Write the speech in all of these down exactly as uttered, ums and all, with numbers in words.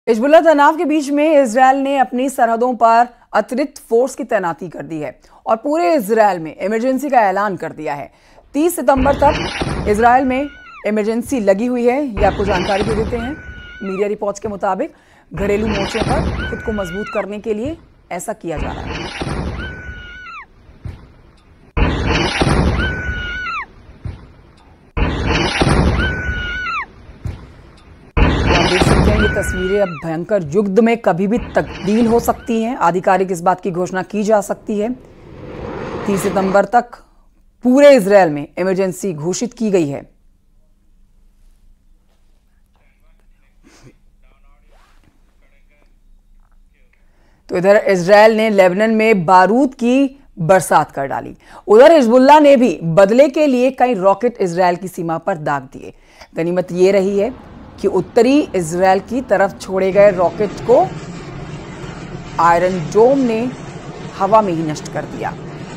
Hezbollah तनाव के बीच में इजरायल ने अपनी सरहदों पर अतिरिक्त फोर्स की तैनाती कर दी है और पूरे इजरायल में इमरजेंसी का ऐलान कर दिया है। तीस सितंबर तक इजरायल में इमरजेंसी लगी हुई है। ये आपको जानकारी दे देते हैं। मीडिया रिपोर्ट्स के मुताबिक घरेलू मोर्चे पर खुद को मजबूत करने के लिए ऐसा किया जा रहा है। देख सकते हैं ये तस्वीरें अब भयंकर युद्ध में कभी भी तब्दील हो सकती हैं। आधिकारिक इस बात की घोषणा की जा सकती है। तीस सितंबर तक पूरे इजरायल में इमरजेंसी घोषित की गई है। तो इधर इजरायल ने लेबनान में बारूद की बरसात कर डाली। उधर हिजबुल्लाह ने भी बदले के लिए कई रॉकेट इजरायल की सीमा पर दाग दिए। गनीमत ये रही है कि उत्तरी इजरायल की तरफ छोड़े गए रॉकेट को आयरन डोम ने हवा में ही नष्ट कर दिया।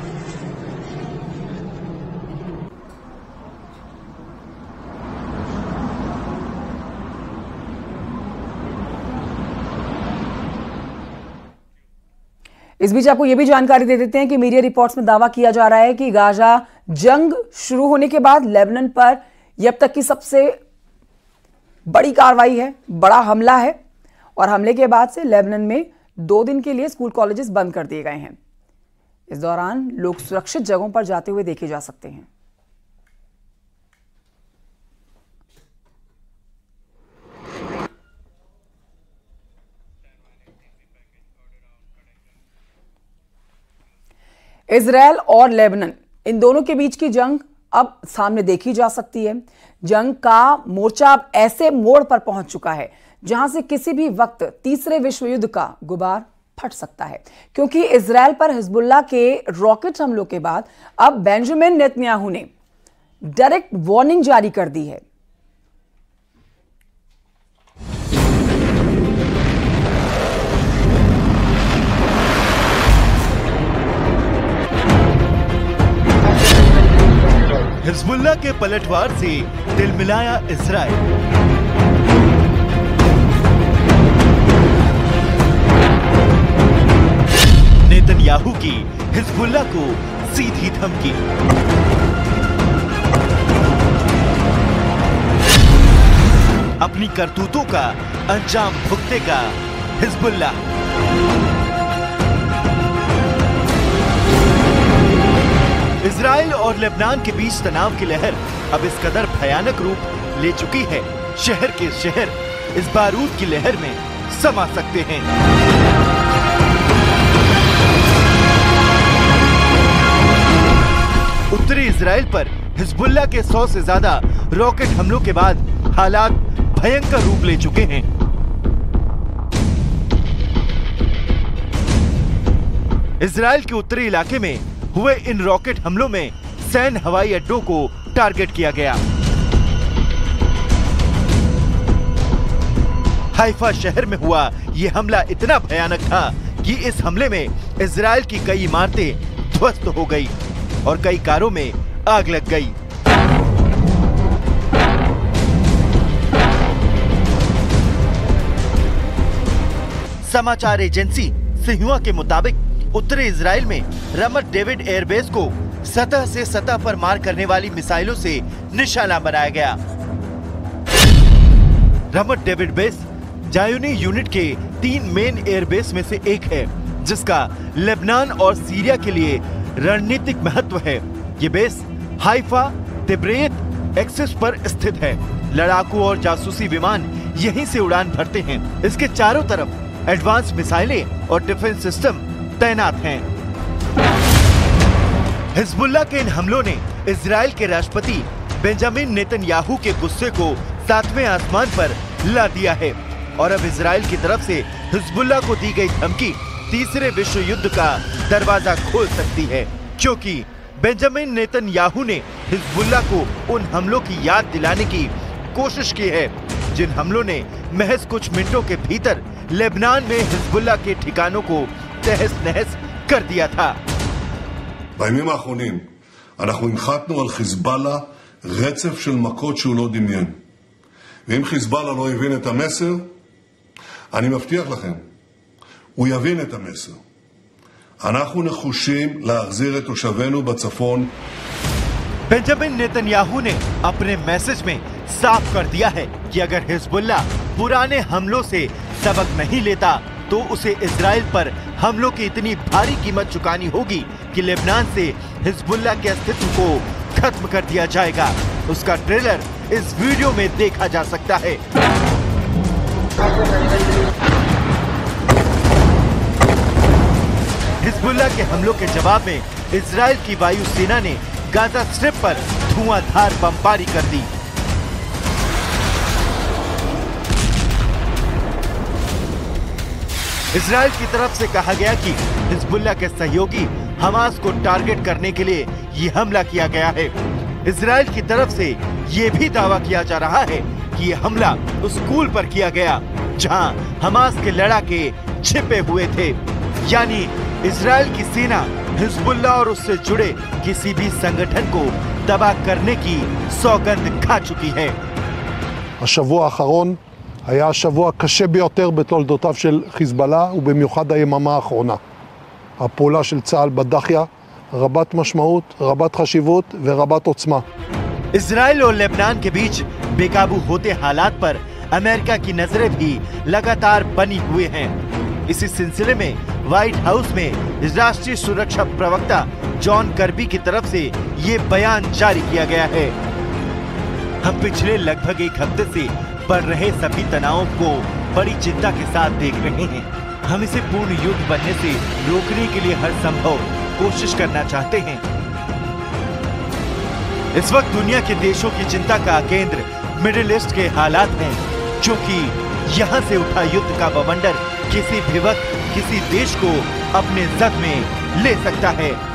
इस बीच आपको यह भी जानकारी दे देते हैं कि मीडिया रिपोर्ट्स में दावा किया जा रहा है कि गाजा जंग शुरू होने के बाद लेबनान पर यह अब तक की सबसे बड़ी कार्रवाई है, बड़ा हमला है। और हमले के बाद से लेबनान में दो दिन के लिए स्कूल कॉलेजेस बंद कर दिए गए हैं। इस दौरान लोग सुरक्षित जगहों पर जाते हुए देखे जा सकते हैं। इजरायल और लेबनान इन दोनों के बीच की जंग अब सामने देखी जा सकती है। जंग का मोर्चा अब ऐसे मोड़ पर पहुंच चुका है जहां से किसी भी वक्त तीसरे विश्व युद्ध का गुबार फट सकता है, क्योंकि इजरायल पर हिजबुल्लाह के रॉकेट हमलों के बाद अब बेंजामिन नेतन्याहू ने डायरेक्ट वार्निंग जारी कर दी है। हिजबुल्लाह के पलटवार से तिलमिलाया इजरायल। नेतन्याहू की हिजबुल्लाह को सीधी धमकी। अपनी करतूतों का अंजाम भुगतेगा हिजबुल्लाह। इजराइल और लेबनान के बीच तनाव की लहर अब इस कदर भयानक रूप ले चुकी है, शहर के शहर इस बारूद की लहर में समा सकते हैं। उत्तरी इजराइल पर हिजबुल्लाह के सौ से ज्यादा रॉकेट हमलों के बाद हालात भयंकर रूप ले चुके हैं। इजराइल के उत्तरी इलाके में हुए इन रॉकेट हमलों में सैन्य हवाई अड्डों को टारगेट किया गया। हाइफा शहर में हुआ यह हमला इतना भयानक था कि इस हमले में इजराइल की कई इमारतें ध्वस्त हो गई और कई कारों में आग लग गई। समाचार एजेंसी सिन्हुआ के मुताबिक उत्तरी इजराइल में रमत डेविड एयरबेस को सतह से सतह पर मार करने वाली मिसाइलों से निशाना बनाया गया। रमत डेविड बेस जायोनी यूनिट के तीन मेन एयरबेस में से एक है, जिसका लेबनान और सीरिया के लिए रणनीतिक महत्व है। ये बेस हाइफा तिब्रेत एक्सिस पर स्थित है। लड़ाकू और जासूसी विमान यहीं से उड़ान भरते हैं। इसके चारों तरफ एडवांस मिसाइलें और डिफेंस सिस्टम तैनात हैं। हिजबुल्लाह के इन हमलों ने इजराइल के राष्ट्रपति बेंजामिन नेतन्याहू के गुस्से को सातवें आसमान पर ला दिया है और अब इजराइल की तरफ से हिजबुल्लाह को दी गई धमकी तीसरे विश्व युद्ध का दरवाजा खोल सकती है, क्योंकि बेंजामिन नेतन्याहू ने हिजबुल्लाह को उन हमलों की याद दिलाने की कोशिश की है जिन हमलों ने महज कुछ मिनटों के भीतर लेबनान में हिजबुल्लाह के ठिकानों को तहस नहस कर दिया था। בימים האחרונים אנחנו הנחתנו על חיזבאללה רצף של מכות שהוא לא דמיין. ואם חיזבאללה לא הבין את המסר, אני מבטיח לכם, הוא יבין את המסר. אנחנו נחושים להחזיר את תושבינו בצפון. बेंजामिन नेतन्याहू ने अपने मैसेज में साफ कर दिया है कि अगर हिजबुल्लाह पुराने हमलों से सबक नहीं लेता तो उसे इजराइल पर हमलों की इतनी भारी कीमत चुकानी होगी कि लेबनान से हिजबुल्लाह के अस्तित्व को खत्म कर दिया जाएगा। उसका ट्रेलर इस वीडियो में देखा जा सकता है। हिजबुल्लाह के हमलों के जवाब में इजराइल की वायुसेना ने गाजा स्ट्रिप पर धुआंधार बमबारी कर दी। इजराइल की तरफ से कहा गया कि हिजबुल्लाह के सहयोगी हमास को टारगेट करने के लिए ये हमला किया गया है। इजराइल की तरफ से ये भी दावा किया जा रहा है कि ये हमला उस स्कूल पर किया गया जहां हमास के लड़ाके छिपे हुए थे। यानी इजराइल की सेना हिजबुल्लाह और उससे जुड़े किसी भी संगठन को तबाह करने की सौगंध खा चुकी है। השבוע האחרון היה השבוע הקשה ביותר בתולדותיו של חיזבאללה, ובמיוחד היממה האחרונה. הפעולה של צה"ל בדחיה רבת משמעות, רבת חשיבות ורבת עוצמה. इजराइल और लेबनान के बीच बेकाबू होते हालात पर अमेरिका की नजरें भी लगातार बनी हुए हैं। इसी सिलसिले में व्हाइट हाउस में राष्ट्रीय सुरक्षा प्रवक्ता जॉन कर्बी की तरफ से ये बयान जारी किया गया है। हम पिछले लगभग एक हफ्ते से बढ़ रहे सभी तनावों को बड़ी चिंता के साथ देख रहे हैं। हम इसे पूर्ण युद्ध बनने से रोकने के लिए हर संभव कोशिश करना चाहते हैं। इस वक्त दुनिया के देशों की चिंता का केंद्र मिडिल ईस्ट के हालात हैं, क्योंकि यहाँ से उठा युद्ध का बवंडर किसी भी वक्त किसी देश को अपने जद में ले सकता है।